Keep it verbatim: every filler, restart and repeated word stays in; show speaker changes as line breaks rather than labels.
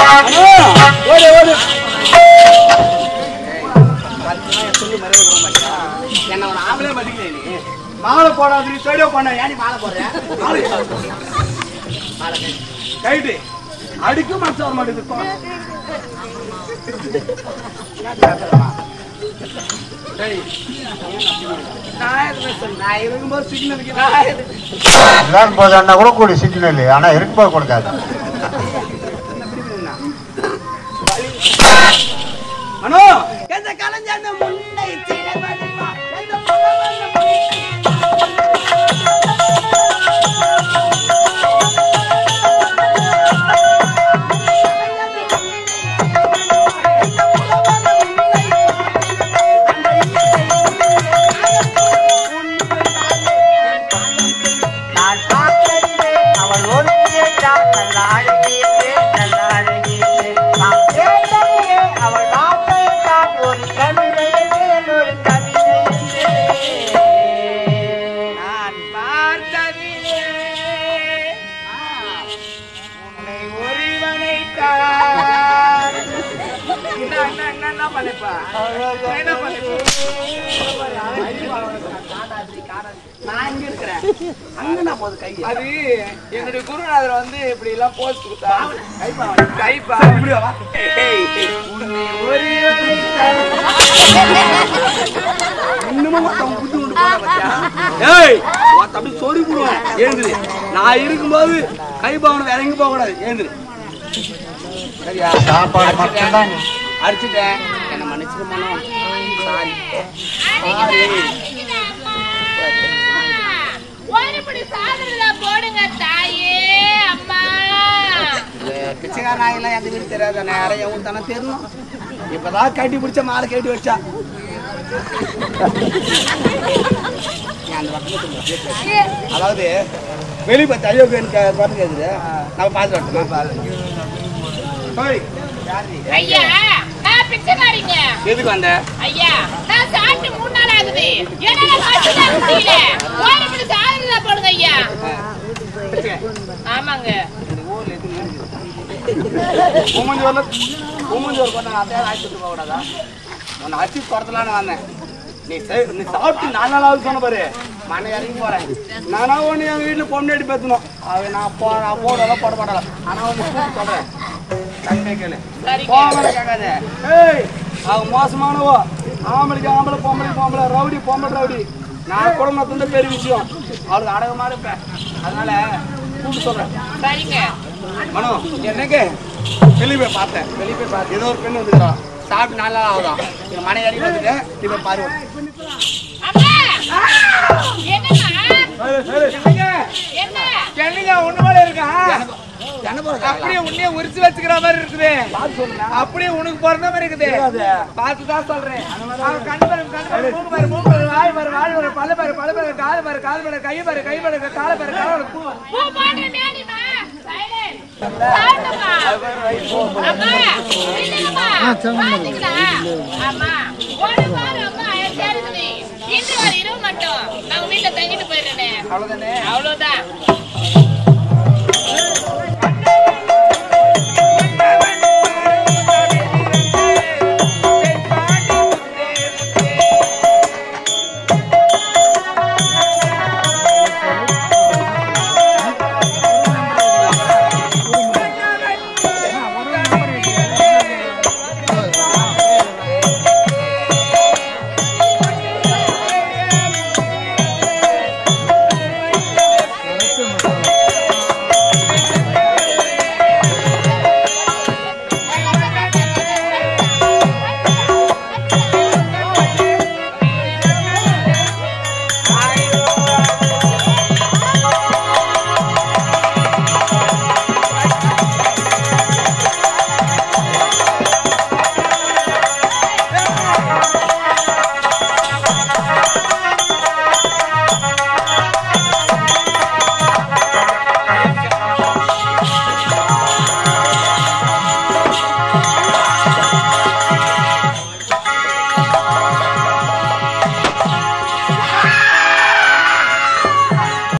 என்ன ஒரு ஆம்பளை மதிக்கிறேன் நீ மாலை போடாது நீ சைடோ பண்ண ஏன் மாலை போடுறேன் கைட்டு அடிக்கும் மனசு வர மாட்டேங்குது நான் இருக்கும்போது சிக்னல்
போதா கூட கூடி சிக்னல் ஆனா இருக்கும்போது கொடுக்காது
மனோ எந்த கலைஞர் முன்னை அது என்னுடைய குருநாதர் வந்து இப்படி எல்லாம் போஸ்ட் கொடுத்தா கைப்பா இன்னமும் புத்தி கொண்டு போய் சொல்லி போடுவேன் எழுந்துரு நான் இருக்கும்போது கைப்பாவனை வேற எங்க போக கூடாது எழுந்துரு சரியா சாப்பாடு அடிச்சுட்டேன் என்ன மன்னிச்சிருமானோ சாரி பிச்சைக்கார நாயெல்லாம் எந்த வீடு தெரியாத நேரம் எவன் தானே தெரியணும் இப்பதான் கட்டி பிடிச்ச மாலை கட்டி வச்சா அதாவது வெளி பத்தி ஐயோ பார்த்து கேக்குது நம்ம பார்த்து
ஐயா நான் பிச்சைக்காரிங்க
எதுக்கு வந்த
ஐயா நான் சாப்பிட்டு மூணு நாள் ஆகுது என்னால சாப்பிட முடியல ஒரு மணி சாதனை போடுங்க ஐயா ஆமாங்க
பூமஞ்சோர்ல பூமஞ்சோர் கொண்டு அதே ஆயிரத்து போக கூடாதா உன்னை அச்சு துரத்தலான்னு வந்தேன் நீ நீ சாப்பிட்டு நாலு நாளாவது சொன்ன பாரு மண்ணை இறங்கி போறேன் நானா ஒன்று எங்கள் வீட்டில் பொண்ணு பேசணும் அவ நான் போ நான் போடலாம் போட மாட்டலாம் ஆனால் ஒன்று சொல்றேன் தங்கமே கேளு போகல கேட்காத ஏய் அவன் மோசமானவோ ஆம்பளைக்கு ஆம்பளை பொம்பளை பொம்பளை ரவுடி பொம்பளை ரவுடி நான் குடும்பத்துல பெரிய விஷயம் அவளுக்கு அடகமா இருப்பேன் அதனால கூப்பிட்டு சொல்றேன்
சரிங்க
மனோ என்னங்க வெளியே போய் பார்த்தேன் வெளியே போய் பார்த்தேன் ஏதோ ஒரு பெண்ணு வந்துக்கிறான் சாப்பிட்டு நாலு நாள் ஆகுதான் என் மனை இறங்கி வந்துட்டு நீ போய் பாரு என்னங்க ஒண்ணு மேல இருக்கா அப்படியே உன்னைய உரிச்சு வச்சுக்கிற மாதிரி இருக்குது அப்படியே உனக்கு பிறந்த மாதிரி இருக்குது பார்த்துதான் சொல்றேன் கண்ணு பாரு கண்ணு மூணு பாரு மூணு பாரு வாய் பாரு வாய் பாரு பல பாரு பல பாரு காது பாரு காது பாரு கை பாரு கை பாரு கால பாரு கால பூ
இரவு மட்டும் நான் வீட்டுல தங்கிட்டு போயிடுறேன் அவ்வளவுதான்